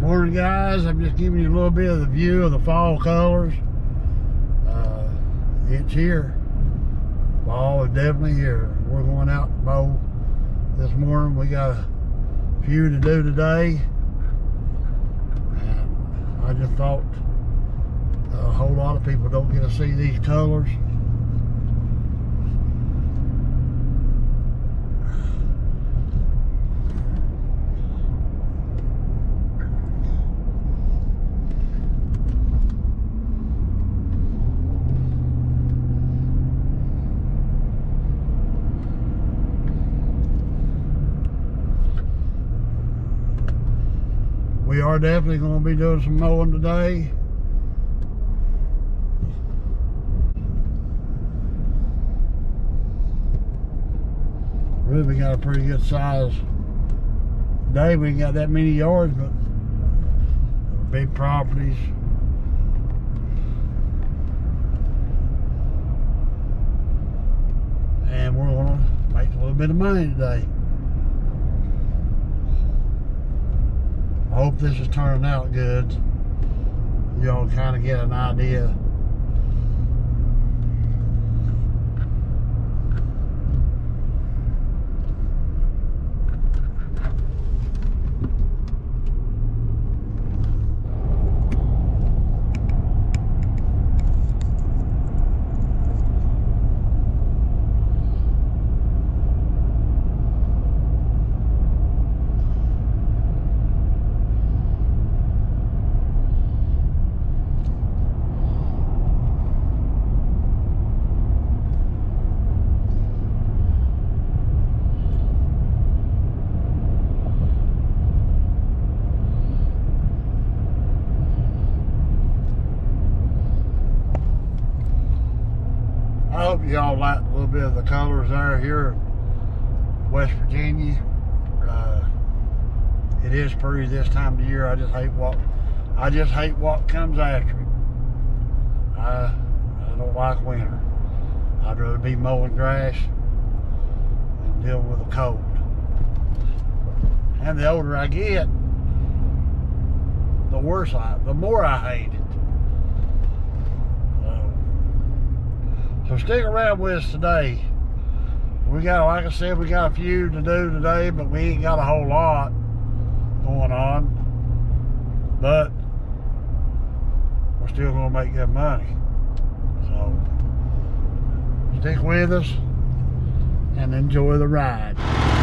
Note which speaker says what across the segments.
Speaker 1: Morning, guys. I'm just giving you a little bit of the view of the fall colors. It's here. Fall is definitely here. We're going out to mow this morning. We got a few to do today, and I just thought a whole lot of people don't get to see these colors. We are definitely going to be doing some mowing today. Really, we got a pretty good size day. We ain't got that many yards, but big properties. And we're going to make a little bit of money today. I hope this is turning out good. Y'all kind of get an idea. I hope y'all like a little bit of the colors there here in West Virginia. It is pretty this time of year. I just hate what comes after it. I don't like winter. I'd rather be mowing grass than deal with the cold. And the older I get, the more I hate it. So stick around with us today. We got, like I said, we got a few to do today, but we ain't got a whole lot going on. But we're still gonna make good money. So stick with us and enjoy the ride.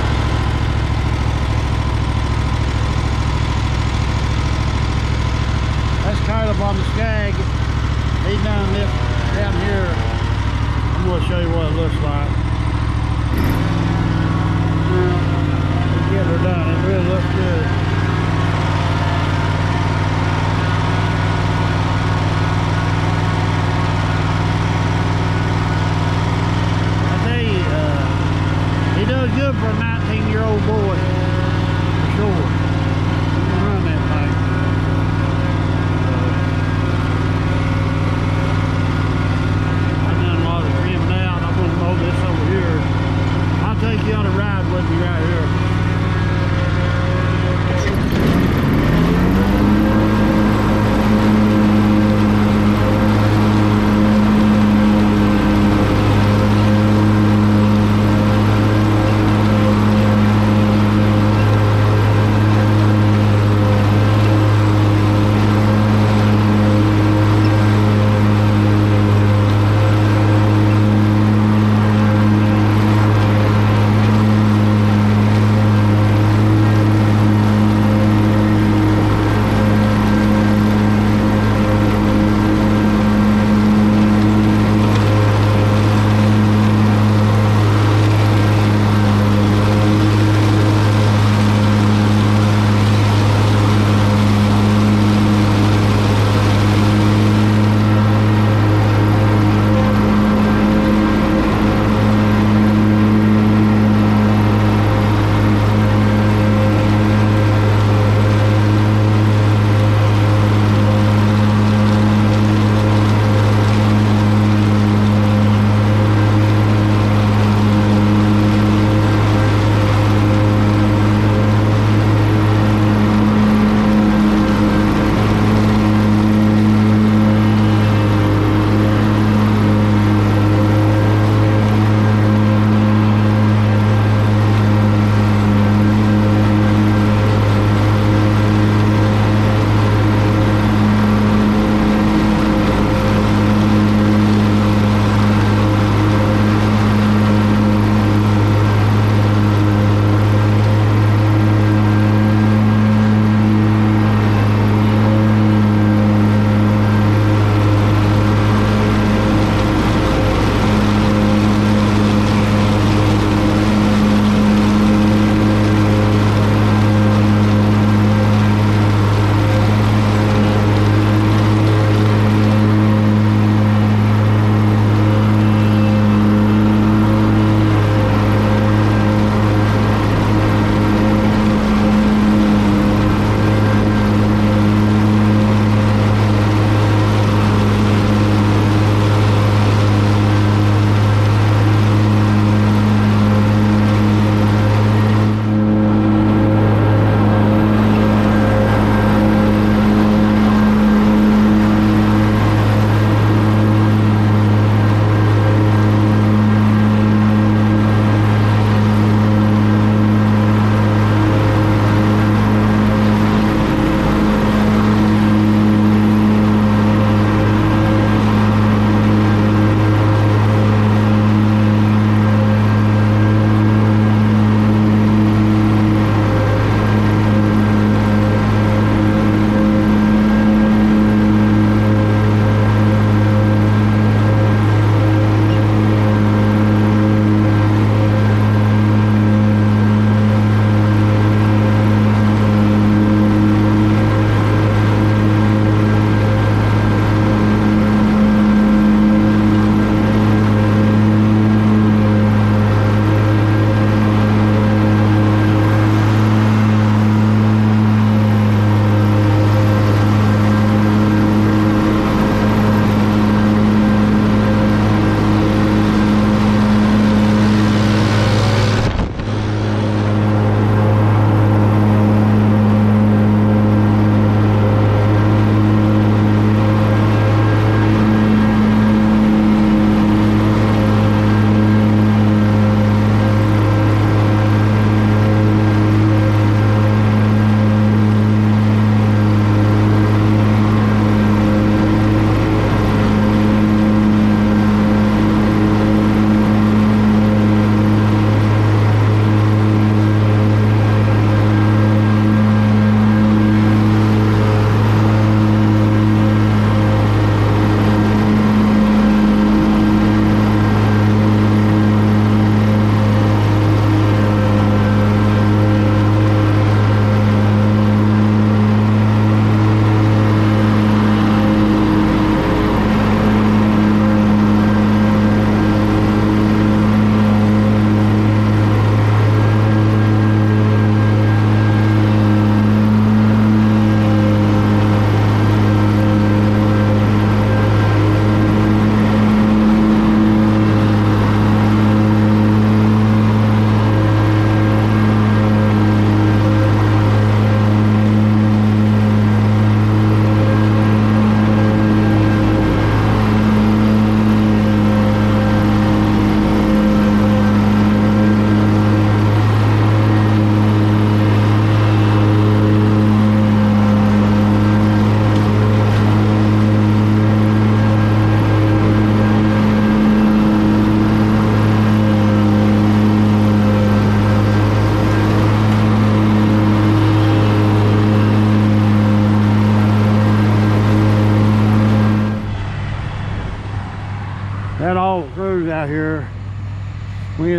Speaker 1: That's Caleb on the Skag. He's done this down here. I'm going to show you what it looks like. Let's get her done. It really looks good. I tell you, he does good for a 19-year-old boy, for sure. He can run that thing. This over here. I'll take you on a ride with me right here.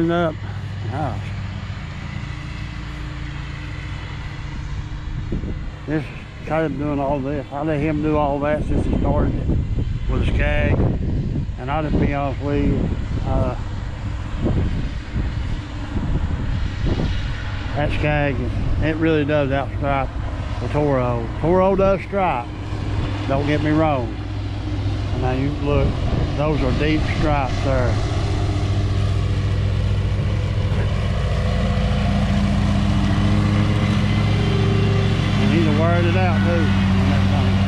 Speaker 1: cleaning up the house. This is Caleb doing all this. I let him do all that since he started it with a Skag. And I'll just be honest with you, that Skag, it really does outstripe the Toro. Toro does stripe, don't get me wrong. And now you look, those are deep stripes there. And he's wearing it out too on that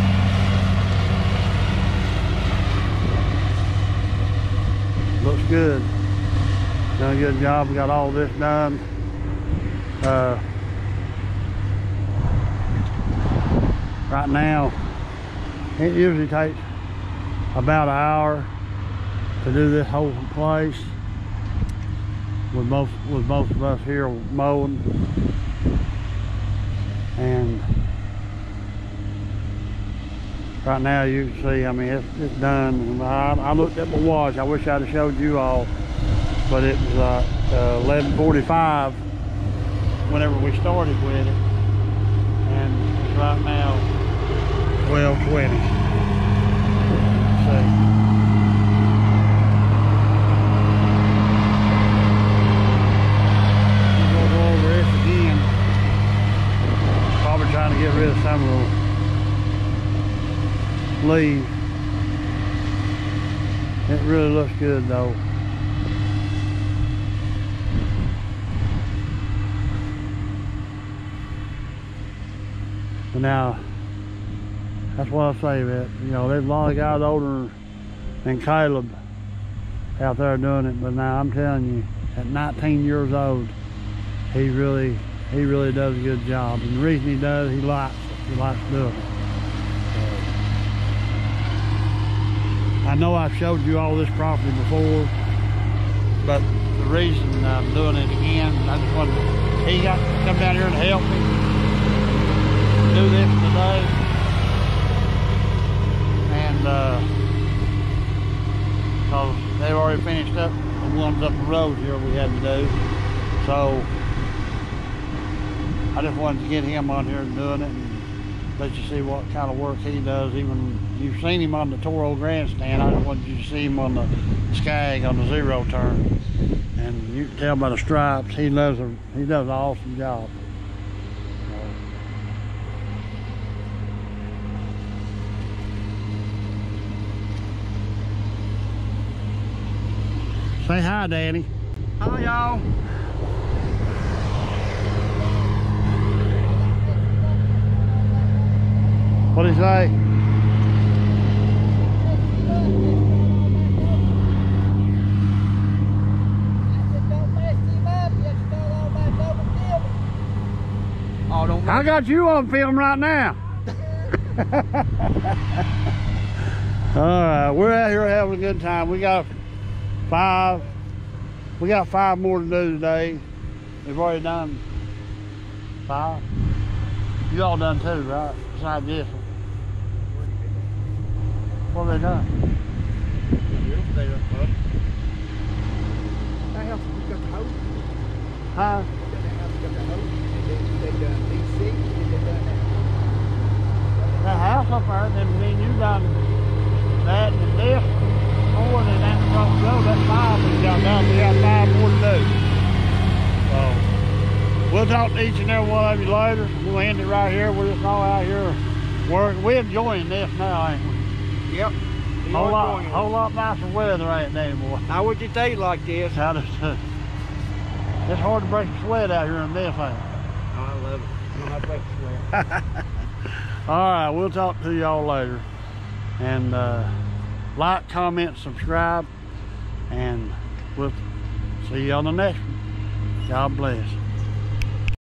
Speaker 1: thing. Looks good. Done a good job. We got all this done. Right now, it usually takes about an hour to do this whole place with most of us here mowing. And right now you can see, I mean, it's done. I looked at my watch. I wish I'd have showed you all, but it was 11:45 whenever we started with it, and it's right now 12:20. See. We'll go over this again. Probably trying to get rid of some of the leaves. It really looks good though. But now, that's what I say, that you know, there's a lot of guys older than Caleb out there doing it, but now I'm telling you, at 19 years old, he really does a good job. And the reason he does, he likes doing it. I know I've showed you all this property before, but the reason I'm doing it again, I just wanted he got to come down here and help me do this today. And because they've already finished up the ones up the road here we had to do. So I just wanted to get him on here and doing it and let you see what kind of work he does. Even you've seen him on the Toro grandstand, I just wanted you to see him on the Skag on the zero turn. And you can tell by the stripes, he does an awesome job. Say hi, Danny.
Speaker 2: Hi, y'all.
Speaker 1: What'd he say?
Speaker 2: Oh, don't
Speaker 1: I got you on film right now. All right, we're out here having a good time. We got 5 more to do today. We've already done 5. You all done 2, right? Besides this one. What have they done?
Speaker 2: That house we got the hose.
Speaker 1: Huh?
Speaker 2: That house we got the hose. And then they done DC and they done that.
Speaker 1: That house up there, then me and you done that and this. More than that across the road, that's 5 we got done. We got 5 more to do. So we'll talk to each and every one of you later. We'll end it right here. We're just all out here working. We're enjoying this now, ain't we?
Speaker 2: Yep.
Speaker 1: Whole lot nicer weather, ain't it, anymore?
Speaker 2: How would you stay like this?
Speaker 1: How does it's hard to break a sweat out here in this, ain't it?
Speaker 2: Oh, I love it. I don't have to break the sweat.
Speaker 1: All right, we'll talk to y'all later. And like, comment, subscribe, and we'll see you on the next one. God bless.